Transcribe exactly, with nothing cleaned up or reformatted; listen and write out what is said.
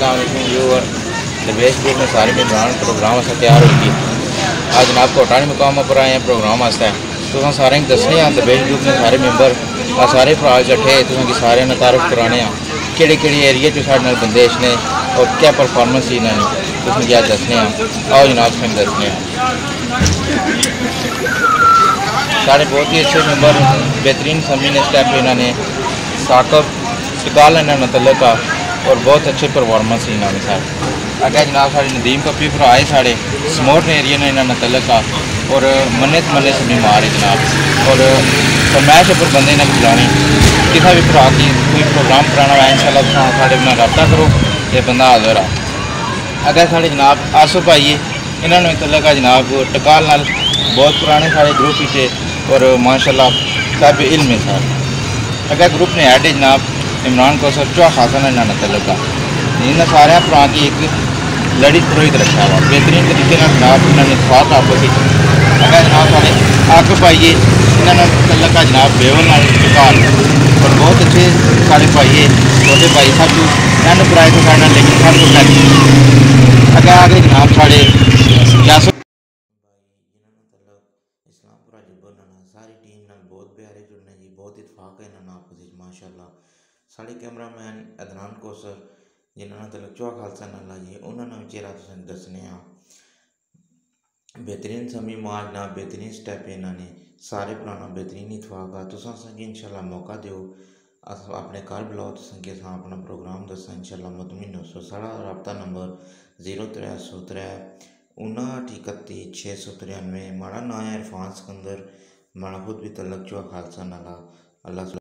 अस्सलाम वालेकुम व्यूअर। दरवेश ग्रुप में सारे मेहमान प्रोग्राम वास्ते तैयार होगी। आज जनाब कोटानी मुकाम पर आए हैं प्रोग्राम वास्ते। तो सारे दसने दरवेश ग्रुप में सारे मैंबर सारे भरा इकट्ठे तुसें सारे ने तारुफ कराने केड़े केड़े एरिए च साढ़े नाल बंदेश ने और क्या परफॉर्मेंस ही इन्होंने तुसें अज दसने। आओ जनाब तुसें दसने। साढ़े बहुत ही अच्छे मेंबर बेहतरीन समी ने स्टैप इन्होंने साकब शिकाल इन्होंने तलक और बहुत अच्छे परफॉर्मेंस ही इन्होंने सारे अगर जनाब साढ़े नदीम पप्पी भरा है साढ़े समोट एरिया ने इन्होंने तलक और मन्नत मन्ने समी मारे जनाब और फरमैश पर बंदे ने बुलाने किसी भी भरा की कोई प्रोग्राम कराना है इंशाल्लाह साढ़े में रब्ता करो ये बंदा हाजिर आ। अगर साढ़े जनाब आसो भाई इन्होंने तलक जनाब टकाल नाल बहुत पुराने साढ़े ग्रुप थे और माशाल्लाह सब इल्म है सारे। अगर ग्रुप ने ऐड जनाब इमरान कौसर चौहा खासा ने इन्होंने तलक इन्होंने सारे भरा की एक लड़ी पुरोहित रखा हुआ बेहतरीन तरीके जनाब इन्होंने स्वाद आपस अगर जनाब सारे अग पाइए इन्होंने तलक जनाब बेवल नाल टकाल और बहुत अच्छे सारे भाई छोटे भाई सब एंड कराए थे साढ़े लेकिन सब कुछ अगर आगे जनाब साढ़े जस इस्लामपुरा जिब्बर सारी टीम नाल बहुत प्यारे जुड़ने जी बहुत इतफाक है इन्होंने आपस माशाल्लाह। साढ़े कैमरा मैन अदनान कौसर जिन्होंने तलक चौहा खालसा नाला जी उन्होंने चेहरा तुसें दसने बेहतरीन समी माज ना बेहतरीन स्टैप इन्होंने सारे पुराना बेहतरीन इतफाक आ तुसां संगे इंशाल्लाह मौका दो अपने घर बुलाओ तो संगे सां अपना प्रोग्राम दसा इंशाल्लाह मुतमिन हो। साढ़ा रबता नंबर जीरो त्रै सौ त्रै उनाहठ इकत्ती छे सौ तिरानवे। माड़ा नाम है इरफान सिकंदर माड़ा खुद भी तलक चौहा खालसा नाला अल्लाह।